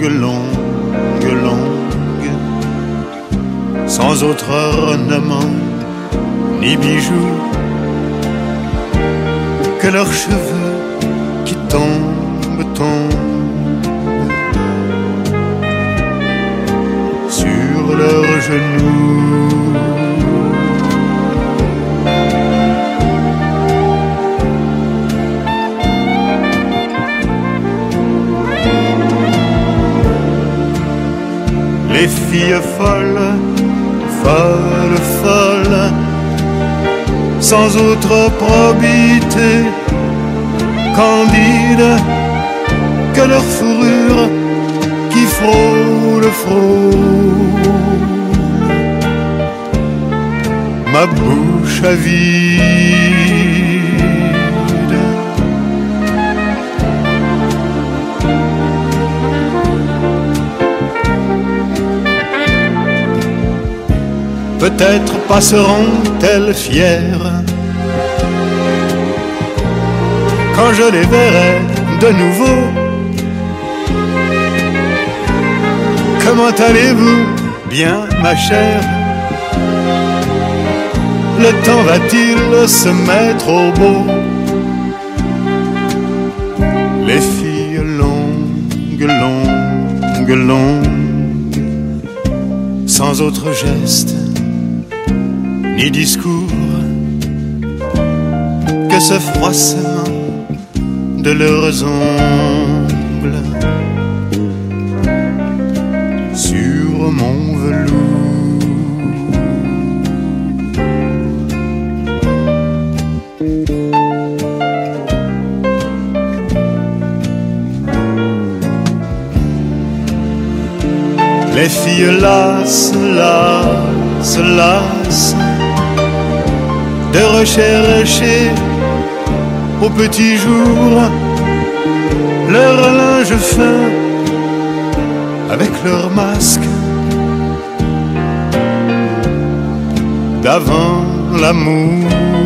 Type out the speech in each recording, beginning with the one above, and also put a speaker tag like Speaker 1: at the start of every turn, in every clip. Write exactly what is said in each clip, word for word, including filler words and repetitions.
Speaker 1: longue, longue, longue, sans autre ornement ni bijoux que leurs cheveux qui tombent, tombent sur leurs genoux. Les filles folles, folles, folles, sans autre probité candide que leur fourrure qui frôle, frôle ma bouche avide. Peut-être passeront-elles fières quand je les verrai de nouveau. Comment allez-vous, bien ma chère? Le temps va-t-il se mettre au beau? Les filles longues, longues, longues, sans autre geste ni discours que ce froissement de leurs ongles sur mon velours. Les filles lassent, lassent, lassent de rechercher au petit jour leur linge fin avec leur masque d'avant l'amour.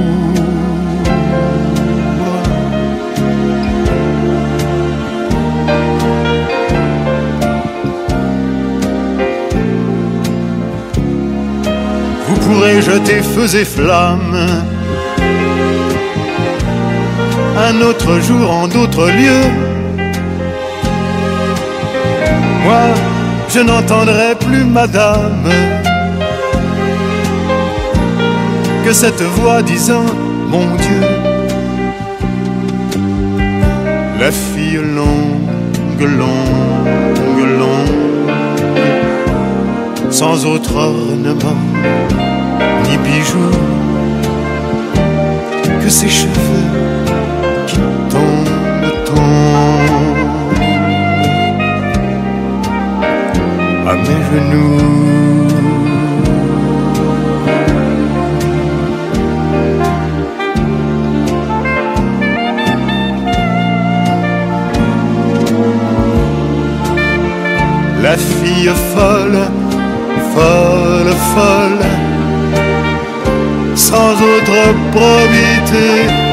Speaker 1: Vous pourrez jeter feux et flammes un autre jour en d'autres lieux. Moi, je n'entendrai plus, madame, que cette voix disant mon Dieu. La fille longue, longue, longue, sans autre ornement ni bijoux que ses cheveux qui tombent, tombent à mes genoux. La fille folle, folle, folle, sans autre probité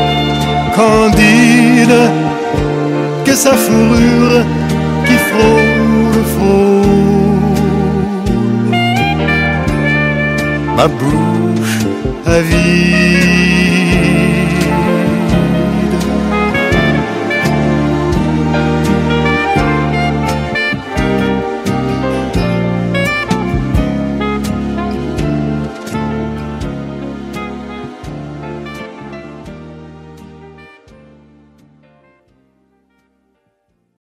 Speaker 1: candide que sa fourrure qui frôle, frôle ma bouche avide.